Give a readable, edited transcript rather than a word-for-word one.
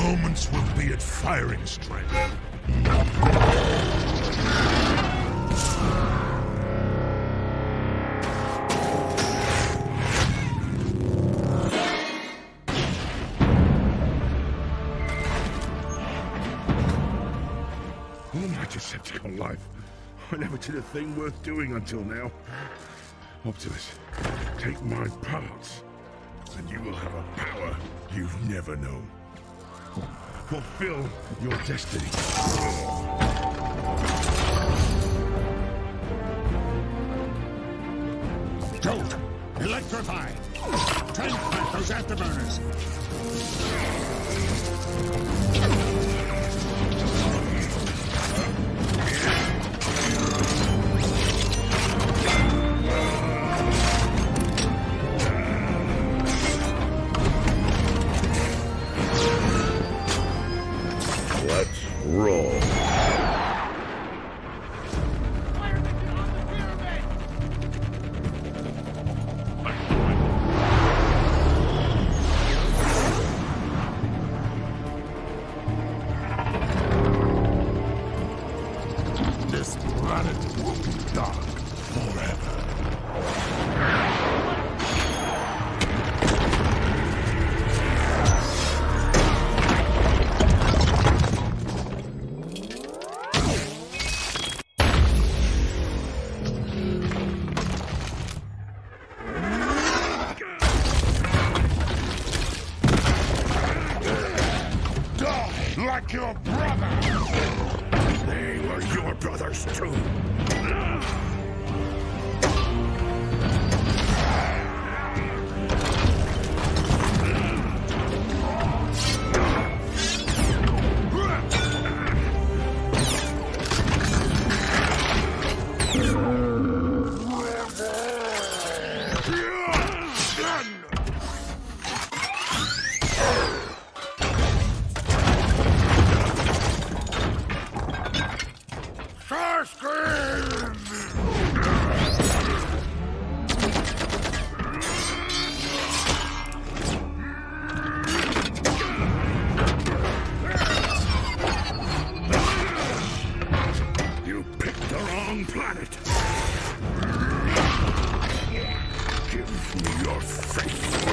moments will be at firing strength. What am I Decepticon life? I never did a thing worth doing until now. Optimus, take my parts, and you will have a power you've never known. Fulfill your destiny. Don't! Electrify! Transplant those afterburners! Let's roll. This planet will be dark forever. Like your brother! They were your brothers too! You picked the wrong planet. Give me your faith.